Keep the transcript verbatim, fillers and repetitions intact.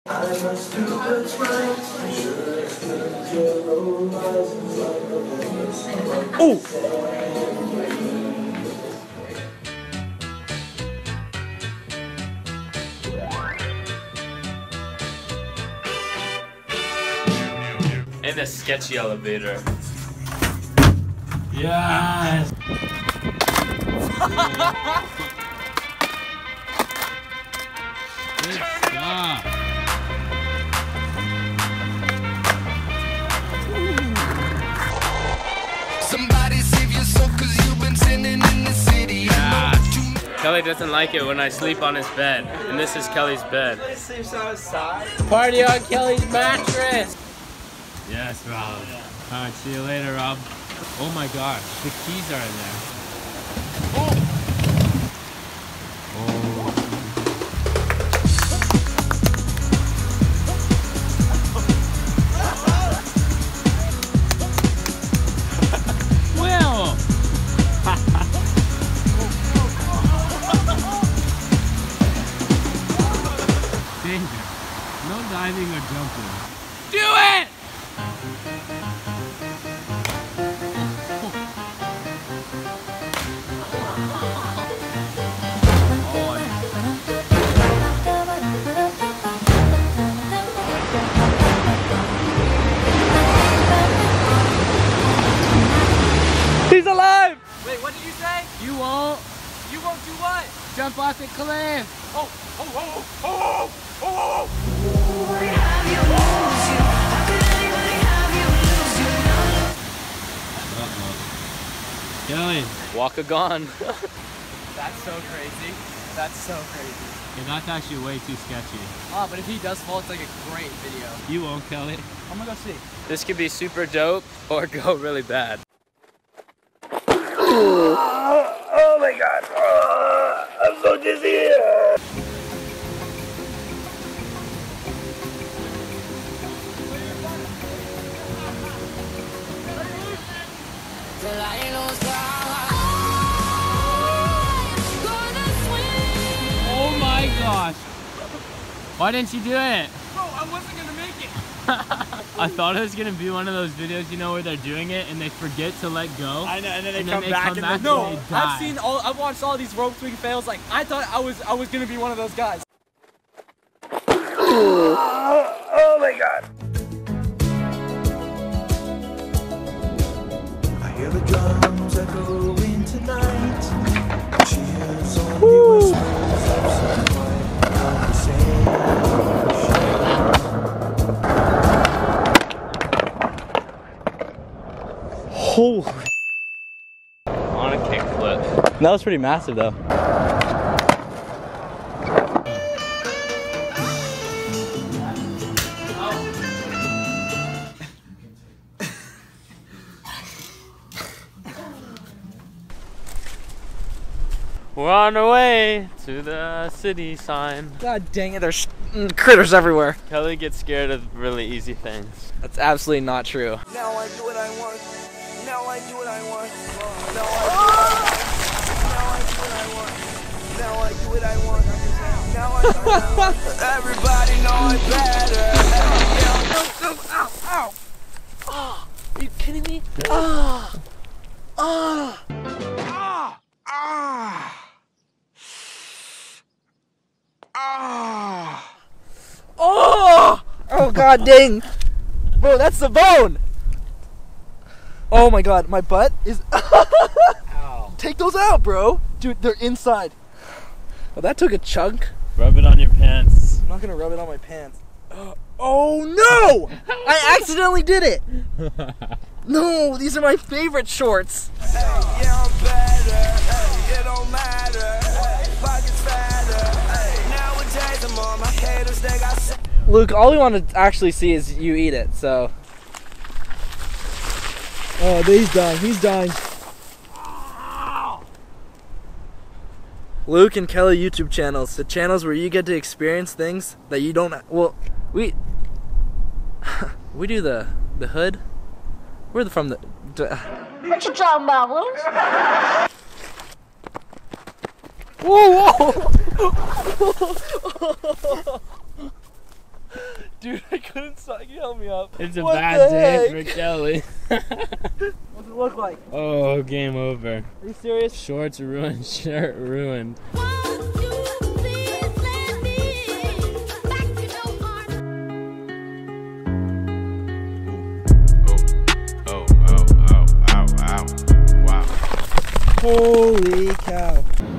I must do what's right. Oh! In a sketchy elevator. Yes! Good stuff. Somebody save your soul, cause you've been sinning in the city. Yeah. Kelly doesn't like it when I sleep on his bed, and this is Kelly's bed. He sleeps on his side. Party on Kelly's mattress! Yes, Rob. Alright, see you later, Rob. Oh my gosh, the keys are in there. Oh! Will! Danger. No diving or jumping. Do it! He's alive! Wait, what did you say? You won't You won't do what? jump off the cliff! Oh, oh, oh, oh, oh, oh, Uh-oh. Kelly. Walk a gone. That's so crazy. That's so crazy. Yeah, that's actually way too sketchy. Ah, but if he does fall, it's like a great video. You won't, Kelly. I'm gonna go see. This could be super dope or go really bad. Oh my god. Oh, I'm so dizzy. Oh my gosh! Why didn't you do it? Bro, I wasn't gonna make it. I thought it was gonna be one of those videos, you know, where they're doing it and they forget to let go. I know, and then they and come then they back come and back then and no. they die. I've seen all. I've watched all these rope swing fails. Like I thought I was. I was gonna be one of those guys. Oh my god. I hear the drums echoing tonight. She hears only whispers of some quiet conversation. Holy. On a kickflip. That was pretty massive though. We're on our way to the city sign. God dang it! There's critters everywhere. Kelly gets scared of really easy things. That's absolutely not true. Now I do what I want. Now I do what I want. Now I do what I want. Now I do what I want. Now I do what I want. Everybody know it better. Ow, ow, ow. Are you kidding me? Ah! Ah! Ah! Ah! Ah! Oh! Oh god dang! Bro, that's the bone! Oh my god, my butt is. Ow. Take those out, bro! Dude, they're inside. Well, that took a chunk. Rub it on your pants. I'm not gonna rub it on my pants. Uh, oh no! I accidentally did it! No, these are my favorite shorts. Hey, yeah, I'm better. Hey, it don't matter. Hey, pockets fatter. Hey, nowadays I'm on my haters. They got. Luke, all we want to actually see is you eat it, so. Oh, he's dying. He's dying. Luke and Kelly YouTube channels, the channels where you get to experience things that you don't. Well, we we do the the hood. We're the, from the. What you talking about, Luke? Whoa, whoa! Dude, I couldn't stop. Can you help me up? It's a What bad the day heck? for Kelly. What's it look like? Oh, game over. Are you serious? Shorts ruined, shirt ruined. Holy cow.